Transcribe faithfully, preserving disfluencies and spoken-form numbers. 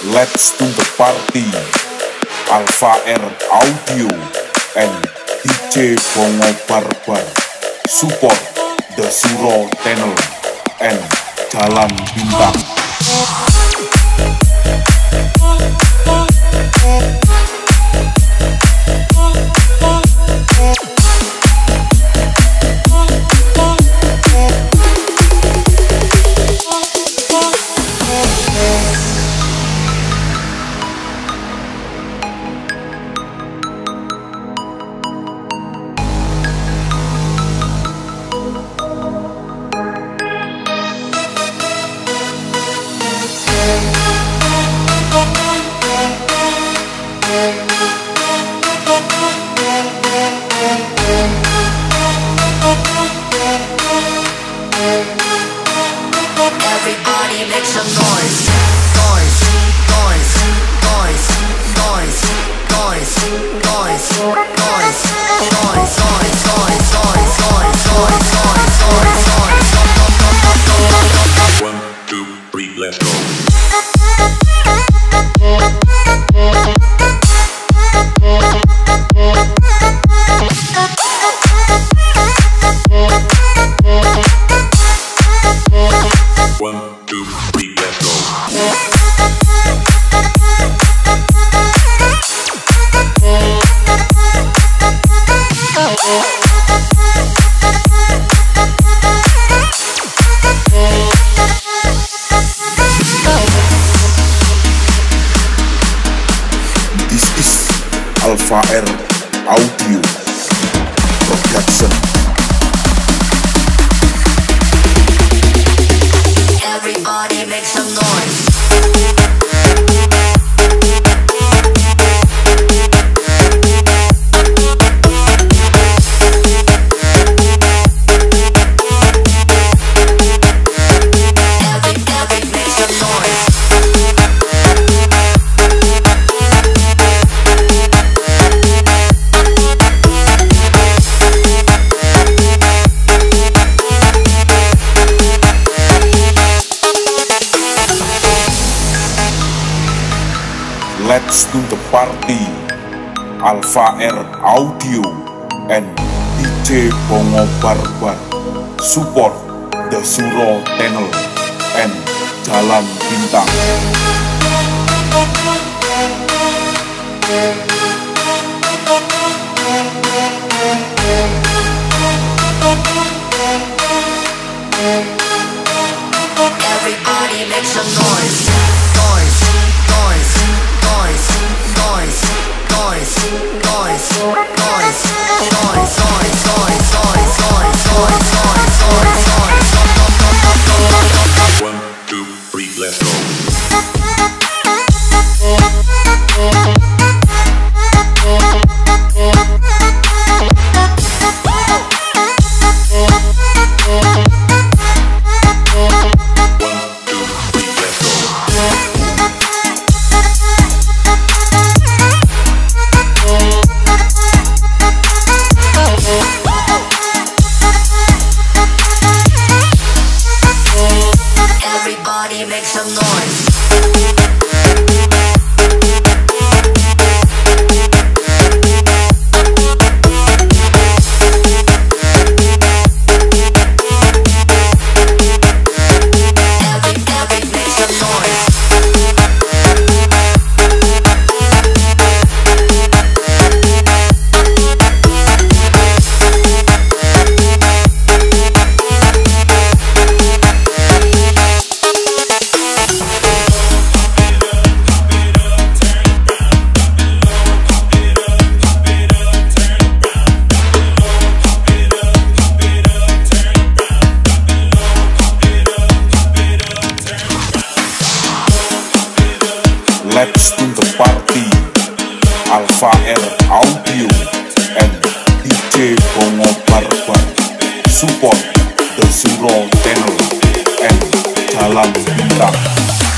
Let's to the party. Alva'R Audio and D J Bongo Barbar. Support the Suro Channel and Jalan Bintang. Everybody make some noise, noise, noise, noise, noise, noise, noise, noise, noise, noise, noise, noise, noise, noise, noise, noise. One, two, three, let's go. One, two, three, let's go. This is Alva'R Audio Production. Everybody make some noise. Every, every make some noise. Let's to the party. Alva'R Audio and D J Bongo Barbar. Support the Suro Channel and Jalan Bintang. Everybody make some noise, noise, noise, noise, noise, noise, noise, noise, noise, noise, noise, noise, noise, noise, noise, noise. One, two, three, let's go. Everybody make some noise. Every, every make some noise. Let's to the party. Alva'R Audio and D J Bongo Barbar. Support the Suro Channel and Jalan Bintang.